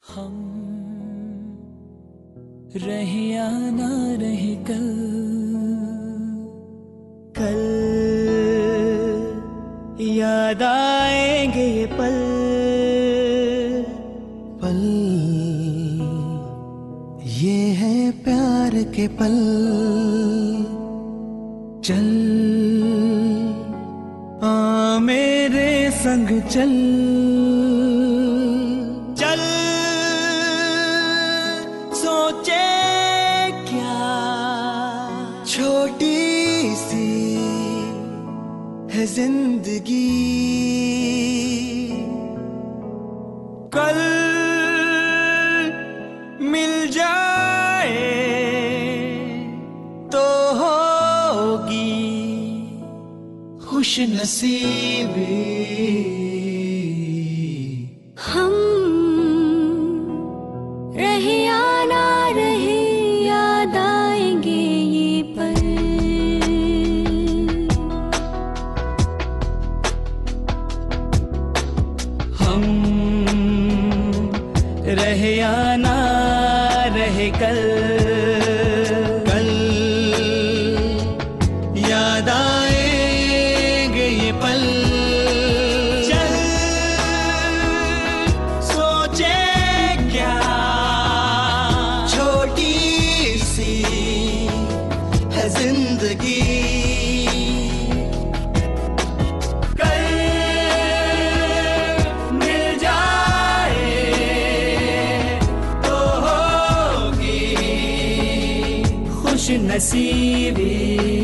हम रहे या ना रहे कल, कल याद आएंगे ये पल, पल ये है प्यार के पल। चल आ मेरे संग चल, चल सोचे क्या छोटी सी है जिंदगी, कल मिल जाए तो होगी खुश नसीबी। हम रहे या ना रहे याद आएंगे ये पल। हम रहे या ना रहे कल, कल याद आएंगे ये पल। चल सोचे क्या छोटी सी है जिंदगी, कल मिल जाए तो होगी खुश नसीबी।